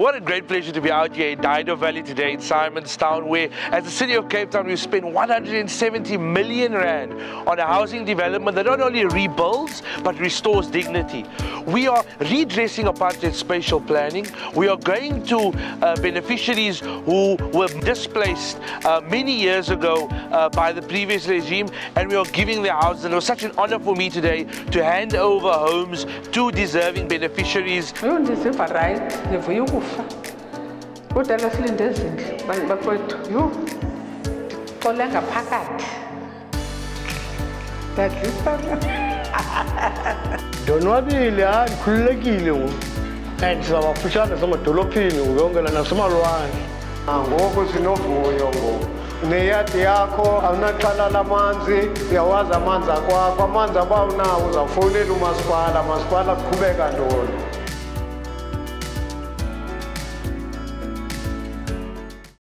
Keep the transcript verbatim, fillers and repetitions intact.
What a great pleasure to be out here in Dido Valley today in Simonstown, where as the city of Cape Town we've spent one hundred seventy million rand on a housing development that not only rebuilds but restores dignity. We are redressing apartheid spatial planning. We are going to uh, beneficiaries who were displaced uh, many years ago uh, by the previous regime, and we are giving their houses. And it was such an honor for me today to hand over homes to deserving beneficiaries. Udala silinde ezindlu bakwethu yho xole ngaphakathi dadlisa donwabile hayi khululekile ngoku and sizabafutshane samadolophini yonke nasemalwandle ngoku sinovuyo ngoku neyadi yakho awunaxhala lamanzi uyawazi amanzi akwakho amanzi abawunawo uzawufowunela umasipala masipala kuqhubeka ntoni.